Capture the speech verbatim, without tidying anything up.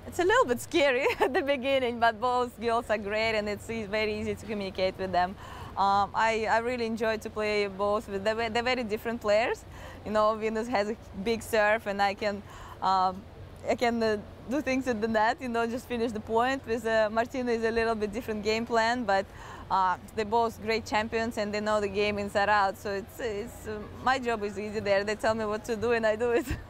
It's a little bit scary at the beginning, but both girls are great, and it's very easy to communicate with them. Um, I, I really enjoy to play both. With they're, they're very different players. You know, Venus has a big serve, and I can um, I can uh, do things at the net. You know, just finish the point. With uh, Martina is a little bit different game plan, but uh, they're both great champions, and they know the game inside out. So it's it's uh, my job is easy there. They tell me what to do, and I do it.